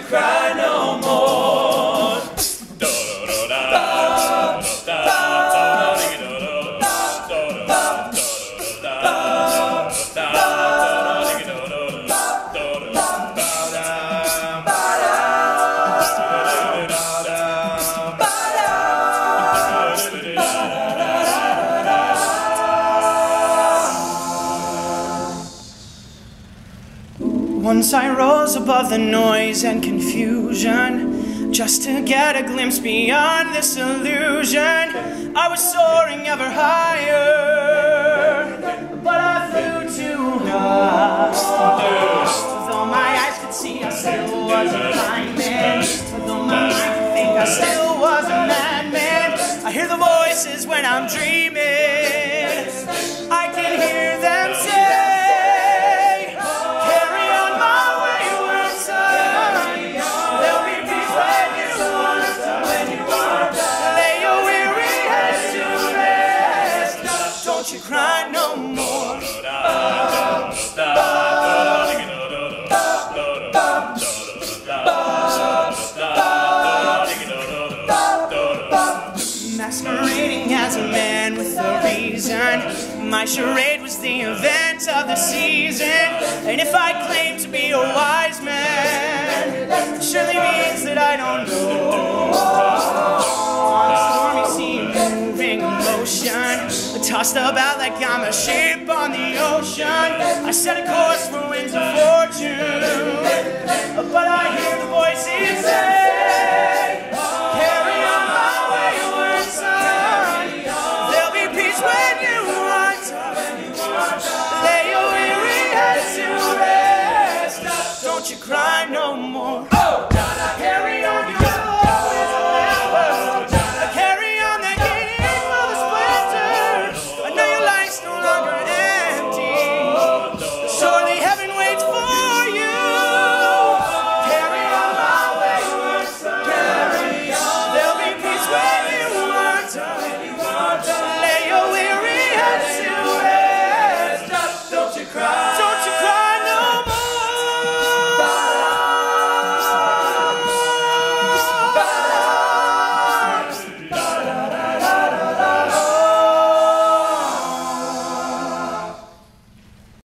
cry no more. Once I rose above the noise and confusion, just to get a glimpse beyond this illusion. I was soaring ever higher, but I flew too high. Though my eyes could see, I still was a blind man. Though my mind could think, I still was a madman. I hear the voices when I'm dreaming. I can hear them say, don't you cry no more. Masquerading as a man with a reason, my charade was the event of the season. And if I claim to be a wise man, it surely means that I don't know. On a stormy sea, moving emotion, tossed about like I'm a ship on the ocean. I set a course for winds of fortune, but I hear the voices say,